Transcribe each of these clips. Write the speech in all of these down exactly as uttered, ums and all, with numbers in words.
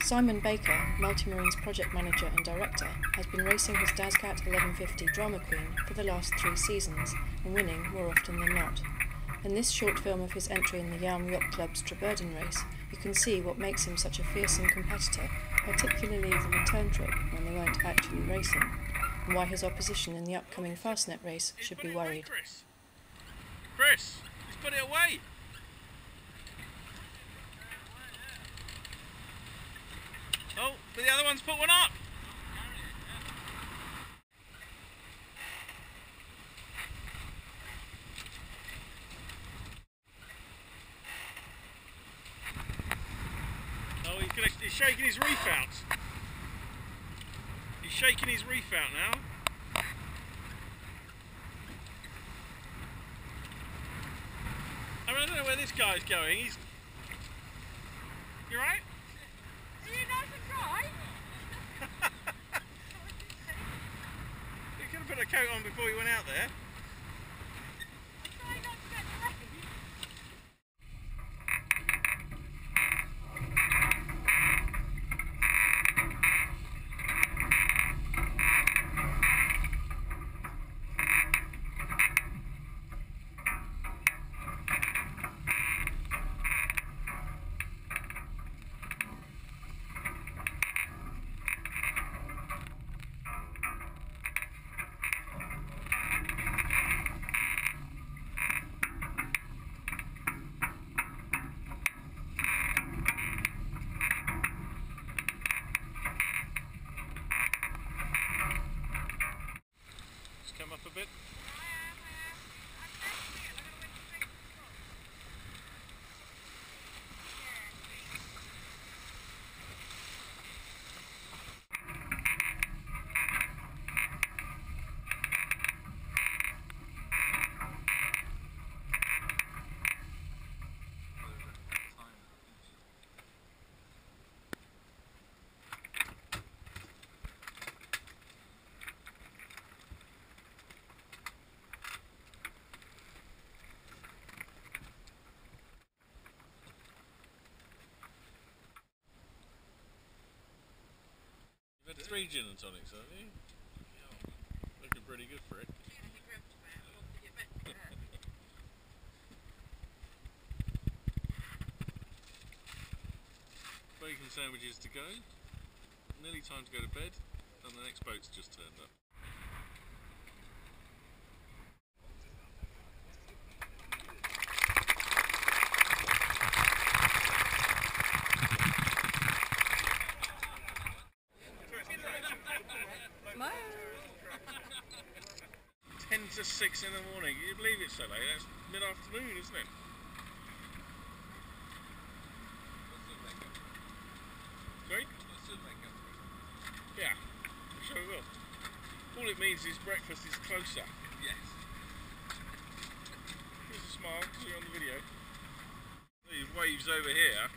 Simon Baker, Multimarine's project manager and director, has been racing his Dazcat eleven fifty Drama Queen for the last three seasons and winning more often than not. In this short film of his entry in the Yealm Yacht Club's Trebeurden Race, you can see what makes him such a fearsome competitor, particularly the return trip when they weren't actually racing, and why his opposition in the upcoming Fastnet race should be worried. Chris, Chris, he's put it away. Oh, but the other one's put one up. Oh, he's, gonna, he's shaking his reef out. He's shaking his reef out now. I mean, I don't know where this guy's going. He's... You right? Are you nice and dry? You could have put a coat on before you went out there. I'm trying not to get the rain. Come up a bit. You've had three gin and tonics, haven't you? Looking pretty good for it. Bacon sandwiches to go. Nearly time to go to bed, and the next boat's just turned up. ten to six in the morning. Can you believe it's so late? That's mid-afternoon, isn't it? Sorry? Yeah, I'm sure we will. All it means is breakfast is closer. Yes. Here's a smile, see you on the video. These waves over here.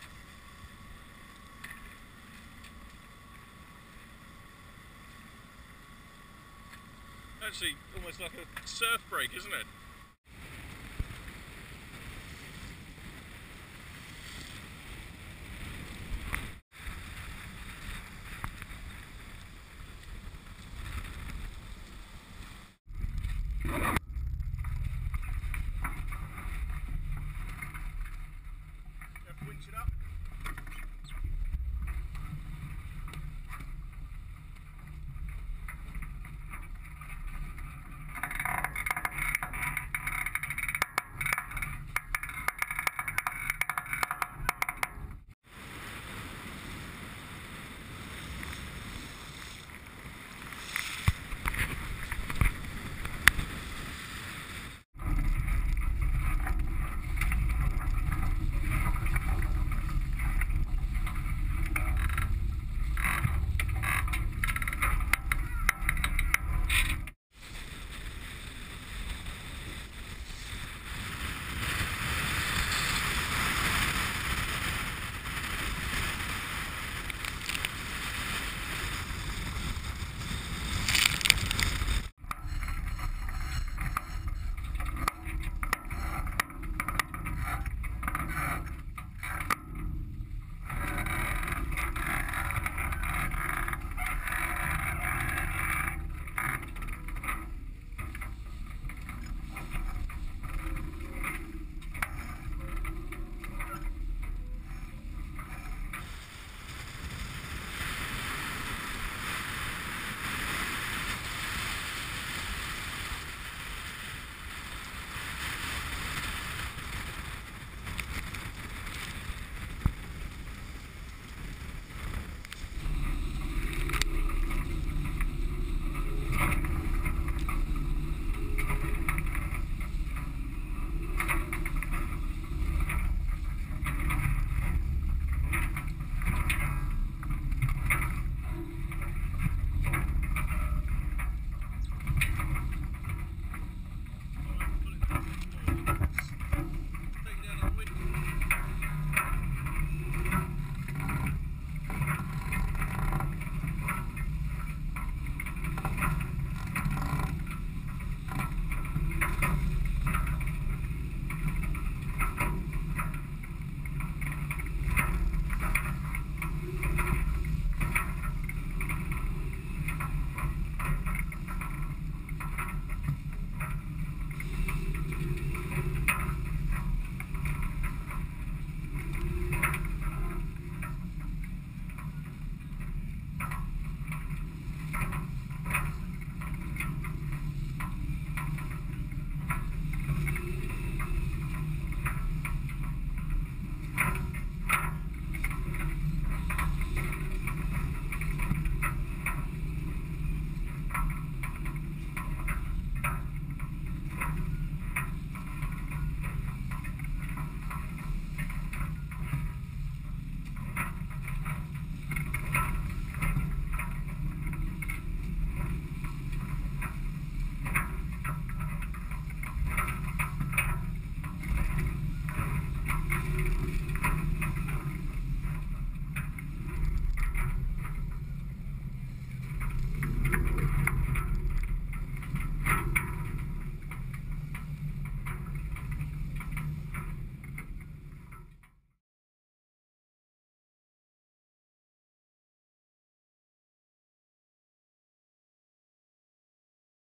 Actually, almost like a surf break, isn't it?